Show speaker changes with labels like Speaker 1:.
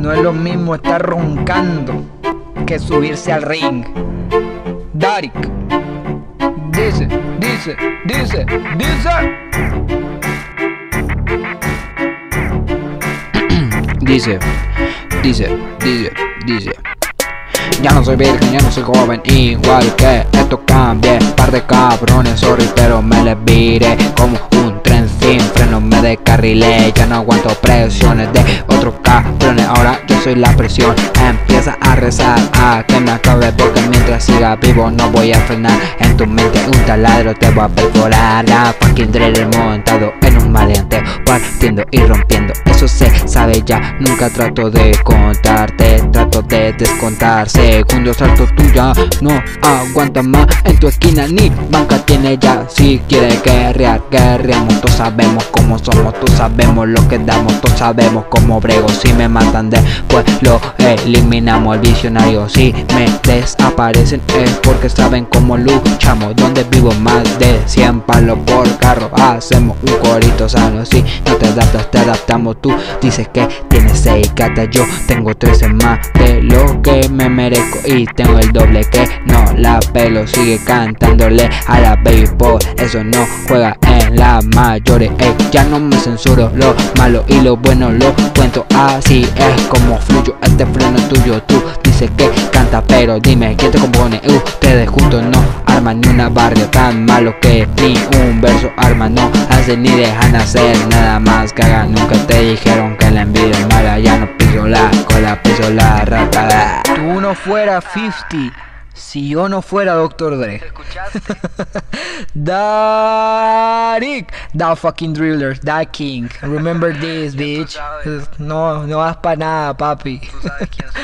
Speaker 1: No es lo mismo estar roncando que subirse al ring. Darik dice.
Speaker 2: Dice. Ya no soy virgen, ya no soy joven, igual que esto cambie. Par de cabrones, sorry, pero me les viré como un tren sin freno, me descarrilé. Ya no aguanto presiones de otros cabrones, ahora yo soy la presión. Empieza a rezar a que me acabe, porque mientras siga vivo no voy a frenar. En tu mente un taladro te va a perforar. La fucking driller montado en un maleante, partiendo y rompiendo, eso se sabe ya. Nunca trato de contarte, trato de descontar segundos alto tuya. No aguanta más en tu esquina, ni banca tiene ya. Si quiere guerrear, guerreamos. Todos sabemos cómo somos, todos sabemos lo que damos, todos sabemos cómo brego. Si me matan después lo eliminamos. El visionario, si me desaparecen es porque saben cómo luchamos. Donde vivo más de 100 palos por carro, hacemos un corito sano. Si no te adaptas, te adaptamos. Tú dices que tienes 6 gatas, yo tengo 13 más de lo que me merezco y tengo el doble que no la pelo. Sigue cantándole a la béisbol, eso no juega en la mayores. Ya no me censuro, lo malo y lo bueno lo cuento. Así es como fluyo, este freno es tuyo. Tú dices que canta, pero dime quién te compone. Ustedes juntos no arman ni una barrio tan malo que ni un verso arman, no hacen ni dejan hacer nada más que hagan. Nunca te dijeron que la envidia es mala, ya no piso la cola, piso la rata.
Speaker 1: Tú no fueras 50 si yo no fuera Dr. Dre. Darik, that fucking driller, that king. Remember this, bitch. No vas pa' nada, papi.